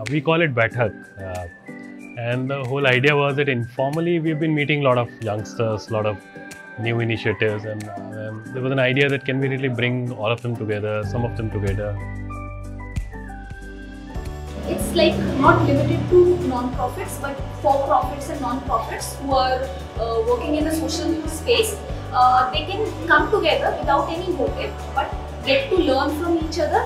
We call it Baithak. And the whole idea was that informally we've been meeting a lot of youngsters, a lot of new initiatives, and there was an idea that can we really bring all of them together, some of them together. It's like not limited to non-profits, but for-profits and non-profits who are working in a social space. They can come together without any motive, but get to learn from each other.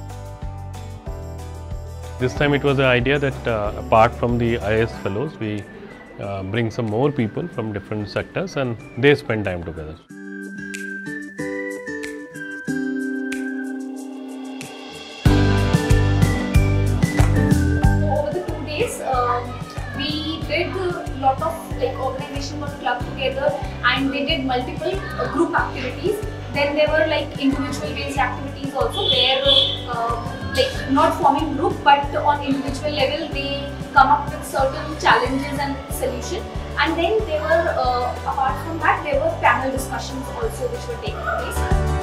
This time it was the idea that apart from the IAS fellows, we bring some more people from different sectors and they spend time together. Over the 2 days, we did a lot of organization or club together, and they did multiple group activities. Then there were individual based activities also, where not forming group, but on individual level they come up with certain challenges and solution. And then there were, apart from that, there were panel discussions also which were taking place.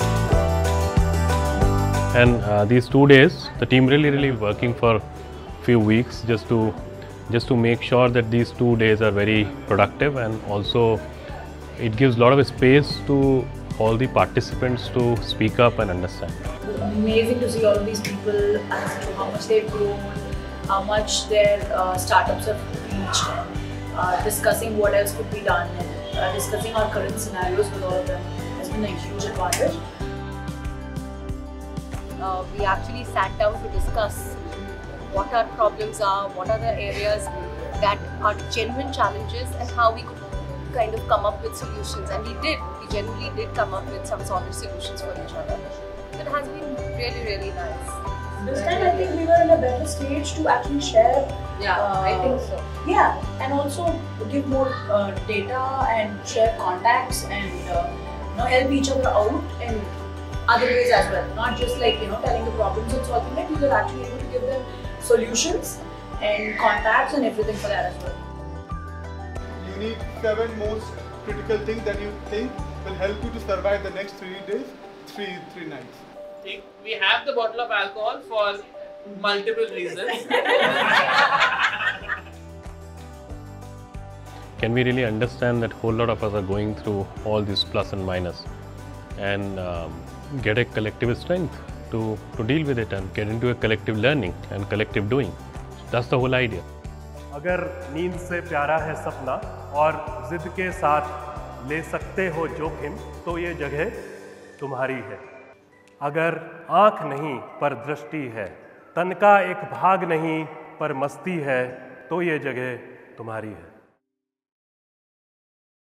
And these 2 days, the team really working for few weeks just to make sure that these 2 days are very productive, and also it gives a lot of space to all the participants to speak up and understand. Amazing to see all of these people as to how much they've grown, how much their startups have reached, discussing what else could be done, and discussing our current scenarios with all of them has been a huge advantage. We actually sat down to discuss what our problems are, what are the areas that are genuine challenges, and how we could kind of come up with solutions. And we genuinely did come up with some solid solutions for each other. It has been really nice. This time I think we were in a better stage to actually share. I think so. Yeah, and also give more data and share contacts and help each other out in other ways as well. Not just telling the problems and solving it. We were actually able to give them solutions and contacts and everything for that as well. You need 7 most critical things that you think will help you to survive the next 3 days, three nights. We have the bottle of alcohol for multiple reasons. Can we really understand that whole lot of us are going through all these plus and minus, and get a collective strength to deal with it and get into a collective learning and collective doing. That's the whole idea. अगर नींद से प्यारा है सपना और जिद के साथ ले सकते हो जोखिम, तो ये जगह तुम्हारी है। अगर आँख नहीं पर दृष्टि है, तन का एक भाग नहीं पर मस्ती है, तो ये जगह तुम्हारी है।